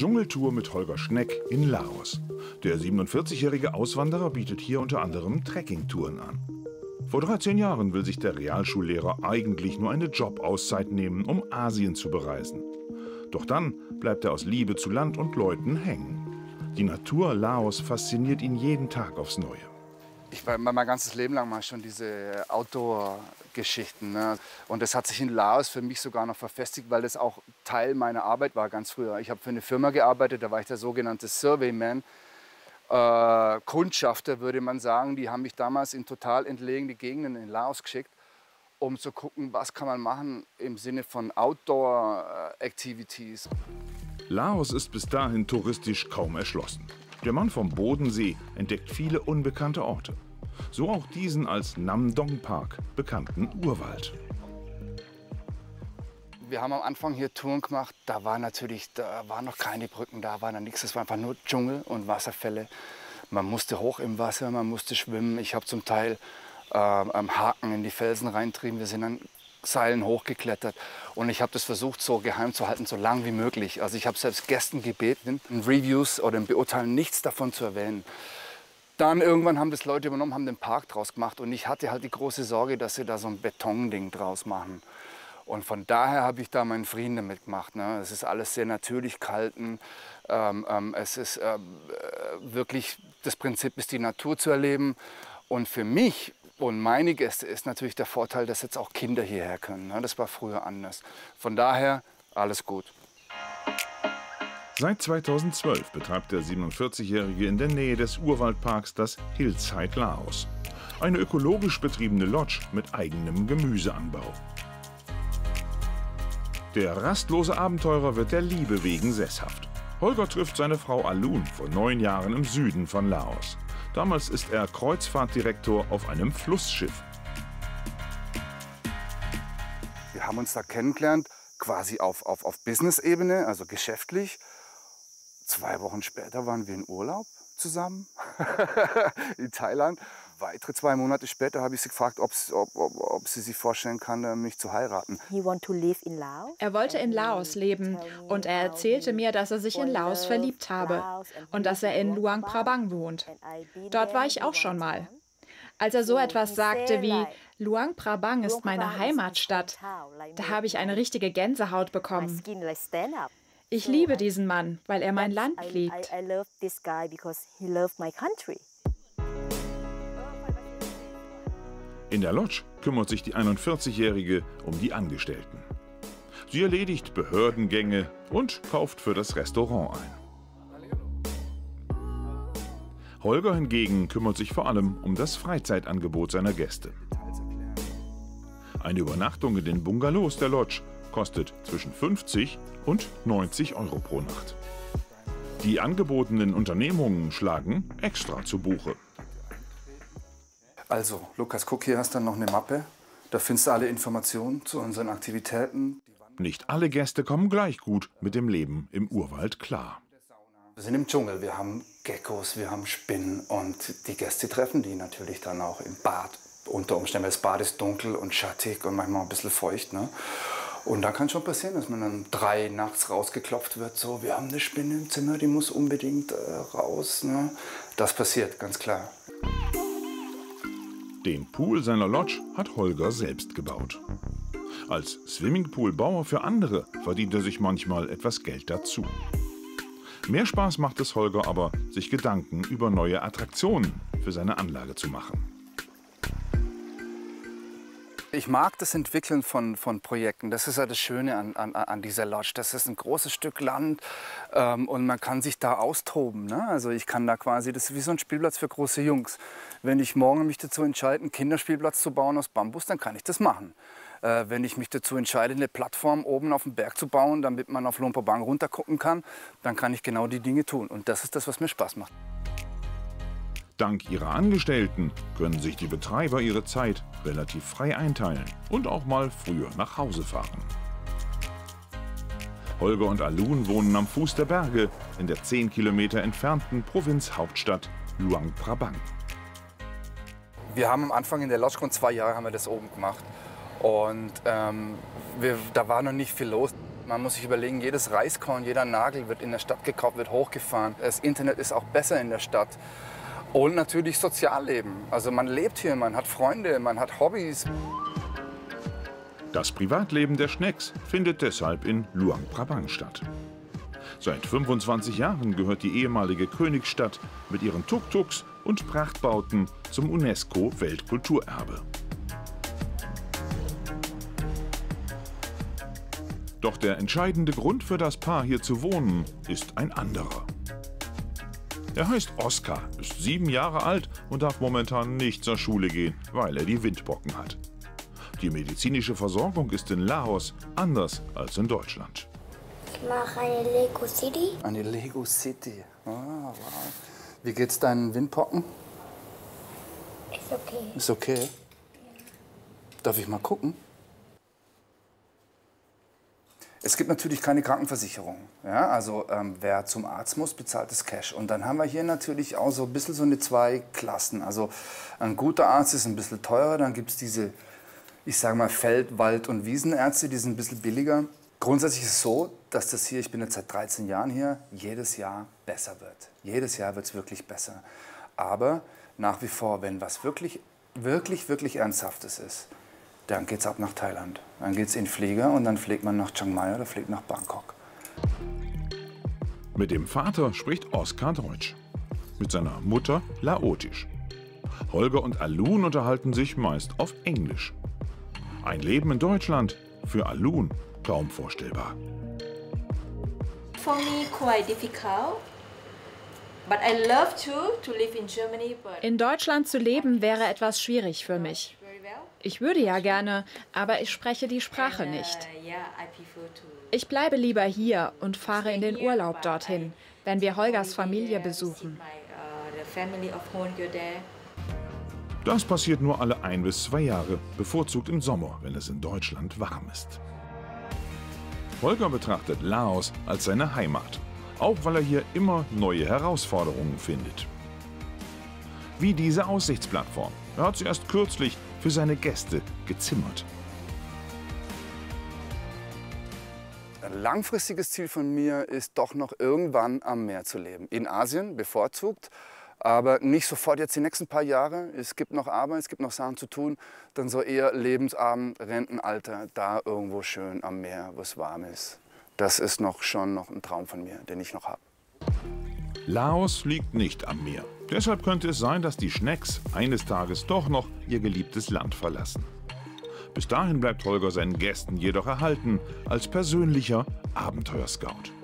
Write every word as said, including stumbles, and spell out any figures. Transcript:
Dschungeltour mit Holger Schneck in Laos. Der siebenundvierzigjährige Auswanderer bietet hier unter anderem Trekkingtouren an. Vor dreizehn Jahren will sich der Realschullehrer eigentlich nur eine Jobauszeit nehmen, um Asien zu bereisen. Doch dann bleibt er aus Liebe zu Land und Leuten hängen. Die Natur Laos fasziniert ihn jeden Tag aufs Neue. Ich war mein ganzes Leben lang mal schon diese Outdoor-Geschichten. Ne? Und das hat sich in Laos für mich sogar noch verfestigt, weil das auch Teil meiner Arbeit war ganz früher. Ich habe für eine Firma gearbeitet, da war ich der sogenannte Surveyman. Äh, Kundschafter würde man sagen, die haben mich damals in total entlegene Gegenden in Laos geschickt, um zu gucken, was kann man machen im Sinne von Outdoor-Activities. Laos ist bis dahin touristisch kaum erschlossen. Der Mann vom Bodensee entdeckt viele unbekannte Orte. So auch diesen als Nam Dong Park bekannten Urwald. Wir haben am Anfang hier Touren gemacht, da war natürlich, da waren noch keine Brücken, da war noch nichts, es war einfach nur Dschungel und Wasserfälle. Man musste hoch im Wasser, man musste schwimmen. Ich habe zum Teil äh, am Haken in die Felsen reintrieben, wir sind an Seilen hochgeklettert und ich habe das versucht so geheim zu halten, so lang wie möglich. Also ich habe selbst Gästen gebeten, in Reviews oder im Beurteilen nichts davon zu erwähnen. Dann irgendwann haben das Leute übernommen, haben den Park draus gemacht und ich hatte halt die große Sorge, dass sie da so ein Betonding draus machen. Und von daher habe ich da meinen Frieden damit gemacht. Ne? Es ist alles sehr natürlich gehalten. Ähm, ähm, es ist äh, wirklich, das Prinzip ist, die Natur zu erleben. Und für mich und meine Gäste ist natürlich der Vorteil, dass jetzt auch Kinder hierher können. Ne? Das war früher anders. Von daher alles gut. Seit zweitausendzwölf betreibt der siebenundvierzigjährige in der Nähe des Urwaldparks das Hillside Laos. Eine ökologisch betriebene Lodge mit eigenem Gemüseanbau. Der rastlose Abenteurer wird der Liebe wegen sesshaft. Holger trifft seine Frau Alun vor neun Jahren im Süden von Laos. Damals ist er Kreuzfahrtdirektor auf einem Flussschiff. Wir haben uns da kennengelernt, quasi auf, auf, auf Business-Ebene, also geschäftlich. Zwei Wochen später waren wir in Urlaub zusammen in Thailand. Weitere zwei Monate später habe ich sie gefragt, ob, ob, ob sie sich vorstellen kann, mich zu heiraten. Er wollte in Laos leben und er erzählte mir, dass er sich in Laos verliebt habe und dass er in Luang Prabang wohnt. Dort war ich auch schon mal. Als er so etwas sagte wie Luang Prabang ist meine Heimatstadt, da habe ich eine richtige Gänsehaut bekommen. Ich liebe diesen Mann, weil er mein Land liebt. In der Lodge kümmert sich die einundvierzigjährige um die Angestellten. Sie erledigt Behördengänge und kauft für das Restaurant ein. Holger hingegen kümmert sich vor allem um das Freizeitangebot seiner Gäste. Eine Übernachtung in den Bungalows der Lodge kostet zwischen fünfzig und neunzig Euro pro Nacht. Die angebotenen Unternehmungen schlagen extra zu Buche. Also, Lukas, guck, hier hast du noch eine Mappe. Da findest du alle Informationen zu unseren Aktivitäten. Nicht alle Gäste kommen gleich gut mit dem Leben im Urwald klar. Wir sind im Dschungel, wir haben Geckos, wir haben Spinnen und die Gäste treffen die natürlich dann auch im Bad. Unter Umständen, das Bad ist dunkel und schattig und manchmal ein bisschen feucht. Ne? Und da kann schon passieren, dass man dann drei nachts rausgeklopft wird, so, wir haben eine Spinne im Zimmer, die muss unbedingt äh, raus. Ne? Das passiert, ganz klar. Den Pool seiner Lodge hat Holger selbst gebaut. Als Swimmingpool-Bauer für andere verdient er sich manchmal etwas Geld dazu. Mehr Spaß macht es Holger aber, sich Gedanken über neue Attraktionen für seine Anlage zu machen. Ich mag das Entwickeln von, von Projekten. Das ist ja das Schöne an, an, an dieser Lodge. Das ist ein großes Stück Land ähm, und man kann sich da austoben. Ne? Also ich kann da quasi, das ist wie so ein Spielplatz für große Jungs. Wenn ich morgen mich dazu entscheide, einen Kinderspielplatz zu bauen aus Bambus, dann kann ich das machen. Äh, wenn ich mich dazu entscheide, eine Plattform oben auf dem Berg zu bauen, damit man auf Luang Prabang runtergucken kann, dann kann ich genau die Dinge tun. Und das ist das, was mir Spaß macht. Dank ihrer Angestellten können sich die Betreiber ihre Zeit relativ frei einteilen und auch mal früher nach Hause fahren. Holger und Alun wohnen am Fuß der Berge in der zehn Kilometer entfernten Provinzhauptstadt Luang Prabang. Wir haben am Anfang in der Lodge, rund zwei Jahre haben wir das oben gemacht. Und ähm, wir, da war noch nicht viel los. Man muss sich überlegen, jedes Reiskorn, jeder Nagel wird in der Stadt gekauft, wird hochgefahren. Das Internet ist auch besser in der Stadt. Und natürlich Sozialleben. Also man lebt hier, man hat Freunde, man hat Hobbys. Das Privatleben der Schnecks findet deshalb in Luang Prabang statt. Seit fünfundzwanzig Jahren gehört die ehemalige Königsstadt mit ihren Tuk-Tuks und Prachtbauten zum UNESCO-Weltkulturerbe. Doch der entscheidende Grund für das Paar hier zu wohnen ist ein anderer. Er heißt Oskar, ist sieben Jahre alt und darf momentan nicht zur Schule gehen, weil er die Windpocken hat. Die medizinische Versorgung ist in Laos anders als in Deutschland. Ich mache eine Lego City. Eine Lego City. Oh, wow. Wie geht's deinen Windpocken? Ist okay. Ist okay. Darf ich mal gucken? Es gibt natürlich keine Krankenversicherung. Ja? Also ähm, wer zum Arzt muss, bezahlt das Cash. Und dann haben wir hier natürlich auch so ein bisschen so eine zwei Klassen. Also ein guter Arzt ist ein bisschen teurer, dann gibt es diese, ich sage mal, Feld-, Wald- und Wiesenärzte, die sind ein bisschen billiger. Grundsätzlich ist es so, dass das hier, ich bin jetzt seit dreizehn Jahren hier, jedes Jahr besser wird. Jedes Jahr wird es wirklich besser. Aber nach wie vor, wenn was wirklich, wirklich, wirklich Ernsthaftes ist, dann geht's ab nach Thailand. Dann geht's in den Flieger und dann fliegt man nach Chiang Mai oder fliegt nach Bangkok. Mit dem Vater spricht Oskar Deutsch, mit seiner Mutter Laotisch. Holger und Alun unterhalten sich meist auf Englisch. Ein Leben in Deutschland für Alun kaum vorstellbar. For me, quite difficult. But I love to to live in Germany. But In Deutschland zu leben wäre etwas schwierig für mich. Ich würde ja gerne, aber ich spreche die Sprache nicht. Ich bleibe lieber hier und fahre in den Urlaub dorthin, wenn wir Holgers Familie besuchen. Das passiert nur alle ein bis zwei Jahre, bevorzugt im Sommer, wenn es in Deutschland warm ist. Holger betrachtet Laos als seine Heimat, auch weil er hier immer neue Herausforderungen findet. Wie diese Aussichtsplattform. Er hat sie erst kürzlich für seine Gäste gezimmert. Ein langfristiges Ziel von mir ist doch noch irgendwann am Meer zu leben. In Asien bevorzugt, aber nicht sofort jetzt die nächsten paar Jahre. Es gibt noch Arbeit, es gibt noch Sachen zu tun. Dann so eher Lebensabend, Rentenalter, da irgendwo schön am Meer, wo es warm ist. Das ist noch schon noch ein Traum von mir, den ich noch habe. Laos liegt nicht am Meer. Deshalb könnte es sein, dass die Schnecks eines Tages doch noch ihr geliebtes Land verlassen. Bis dahin bleibt Holger seinen Gästen jedoch erhalten als persönlicher Abenteuerscout.